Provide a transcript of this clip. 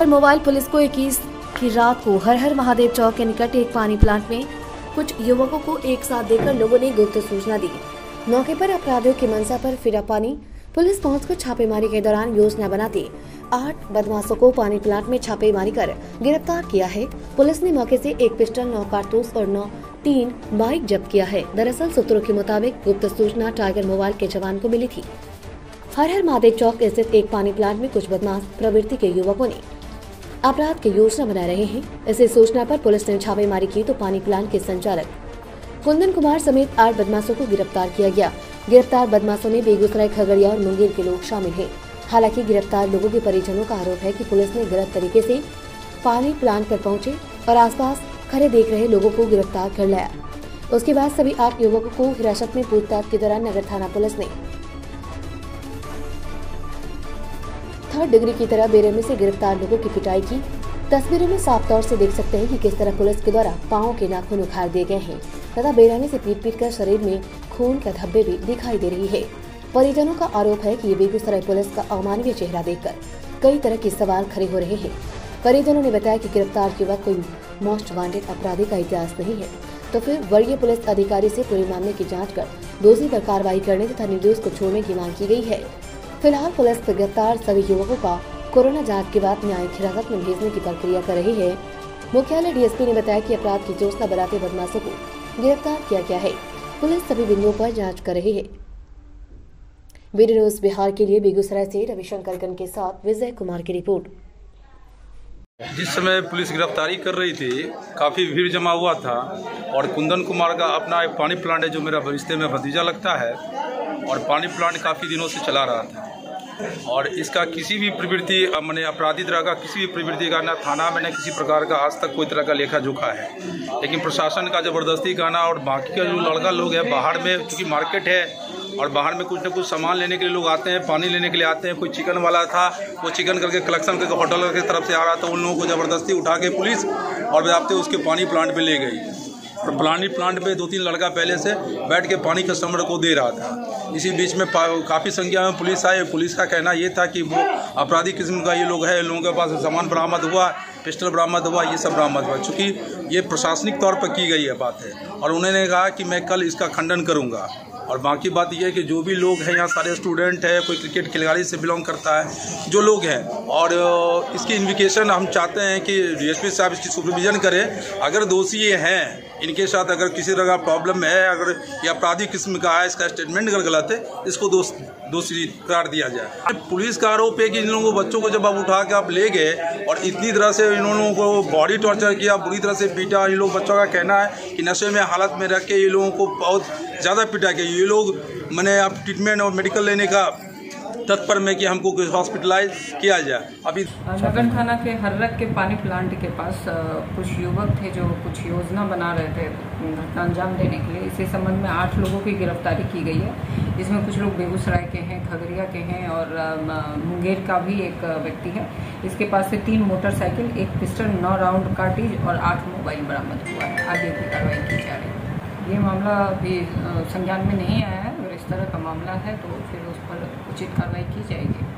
Mobile police को 21 की रात को हर हर महादेव चौक के निकट एक पानी प्लांट में कुछ युवकों को एक साथ देखकर लोगों ने गुप्त सूचना दी। मौके पर अपराधियों की मंशा पर फिरा पानी पुलिस पहुंचकर छापेमारी के दौरान योजना बनाती 8 बदमाशों को पानी प्लांट में छापेमारी कर गिरफ्तार किया है। पुलिस ने मौके से एक पिस्टल, 9 कारतूस और 3 बाइक जब्त किया है। दरअसल सूत्रों के मुताबिक गुप्त सूचना टाइगर मोबाइल के जवान को मिली थी। हर हर महादेव चौक स्थित एक पानी प्लांट में कुछ बदमाश प्रवृत्ति के युवकों ने अपराध की योजना बना रहे हैं। इसी सूचना पर पुलिस ने छापेमारी की तो पानी प्लांट के संचालक कुंदन कुमार समेत 8 बदमाशों को गिरफ्तार किया गया। गिरफ्तार बदमाशों में बेगूसराय, खगड़िया और मुंगेर के लोग शामिल हैं। हालांकि गिरफ्तार लोगों के परिजनों का आरोप है कि पुलिस ने गलत तरीके से पानी प्लांट पर पहुंचे और आसपास खड़े देख रहे लोगों को गिरफ्तार कर लिया। उसके बाद सभी 8 युवकों को हिरासत में पूछताछ के दौरान नगर थाना पुलिस ने 3rd डिग्री की तरह बेरहमी से गिरफ्तार लोगों की पिटाई की। तस्वीरों में साफ तौर से देख सकते हैं कि किस तरह पुलिस के द्वारा पांवों के नाखून उखाड़ दिए गए हैं तथा बेरहमी से पीट कर शरीर में खून के धब्बे भी दिखाई दे रही है। परिजनों का आरोप है कि ये बेगूसराय पुलिस का अमानवीय चेहरा देखकर कई तरह के सवाल खड़े हो रहे हैं। परिजनों ने बताया कि गिरफ्तार युवक कोई मोस्ट वांटेड अपराधी का इतिहास नहीं है, तो फिर वरीय पुलिस अधिकारी से पूरे मामले की जाँच कर दोषी पर कार्रवाई करने तथा निर्दोष को छोड़ने की मांग की गई है। फिलहाल पुलिस गिरफ्तार सभी युवकों का कोरोना जांच के बाद न्यायिक हिरासत में भेजने की प्रक्रिया कर रही है। मुख्यालय डीएसपी ने बताया कि अपराध की योजना बनाते बदमाशों को गिरफ्तार किया गया है। पुलिस सभी बिंदुओं पर जांच कर रही है। वीडियो न्यूज बिहार के लिए बेगूसराय से रविशंकर गन के साथ विजय कुमार की रिपोर्ट। जिस समय पुलिस गिरफ्तारी कर रही थी, काफ़ी भीड़ जमा हुआ था और कुंदन कुमार का अपना एक पानी प्लांट है जो मेरा रिश्ते में भतीजा लगता है और पानी प्लांट काफ़ी दिनों से चला रहा था और इसका किसी भी प्रवृत्ति मैंने अपराधी तरह का किसी भी प्रवृत्ति का न थाना में न किसी प्रकार का आज तक कोई तरह का लेखा जोखा है। लेकिन प्रशासन का ज़बरदस्ती कहना और बाकी का जो लड़का लोग है बाहर में, चूँकि मार्केट है और बाहर में कुछ न कुछ सामान लेने के लिए लोग आते हैं, पानी लेने के लिए आते हैं। कोई चिकन वाला था, वो चिकन करके कलेक्शन करके होटल की तरफ से आ रहा था, उन लोगों को ज़बरदस्ती उठा के पुलिस और बजाते उसके पानी प्लांट में ले गई और पानी प्लांट पे 2-3 लड़का पहले से बैठ के पानी कस्टमर को दे रहा था। इसी बीच में काफ़ी संख्या में पुलिस आई। पुलिस का कहना ये था कि वो अपराधी किस्म का ये लोग है, इन लोगों के पास सामान बरामद हुआ, पिस्टल बरामद हुआ, ये सब बरामद हुआ। चूँकि ये प्रशासनिक तौर पर की गई है बात है और उन्होंने कहा कि मैं कल इसका खंडन करूँगा। और बाकी बात यह है कि जो भी लोग हैं यहाँ सारे स्टूडेंट हैं, कोई क्रिकेट खिलाड़ी से बिलोंग करता है, जो लोग हैं और इसकी इन्वेस्टिगेशन हम चाहते हैं कि डीएसपी साहब इसकी सुपरविजन करें। अगर दोषी ये हैं, इनके साथ अगर किसी तरह का प्रॉब्लम है, अगर ये अपराधी किस्म का है, इसका स्टेटमेंट अगर गलत है, इसको दोषी करार दिया जाए। पुलिस का आरोप है कि इन लोगों को बच्चों को जब आप उठा के आप ले गए और इतनी तरह से इन लोगों को बॉडी टॉर्चर किया, बुरी तरह से पीटा। इन लोग बच्चों का कहना है कि नशे में हालत में रख के ये लोगों को बहुत ज़्यादा पीटा गया। ये लोग मैंने अब ट्रीटमेंट और मेडिकल लेने का तत्पर में कि हमको हॉस्पिटलाइज किया जाए। अभी नगर थाना के हर्रक के पानी प्लांट के पास कुछ युवक थे जो कुछ योजना बना रहे थे घटना अंजाम देने के लिए। इसी संबंध में 8 लोगों की गिरफ्तारी की गई है। इसमें कुछ लोग बेगूसराय के हैं, खगड़िया के हैं और मुंगेर का भी एक व्यक्ति है। इसके पास से 3 मोटरसाइकिल, 1 पिस्टल, 9 राउंड कार्टिज और 8 मोबाइल बरामद हुआ है। आगे की कार्रवाई की जा रही है। ये मामला अभी संज्ञान में नहीं आया है। अगर इस तरह का मामला है तो फिर उस पर उचित कार्रवाई की जाएगी।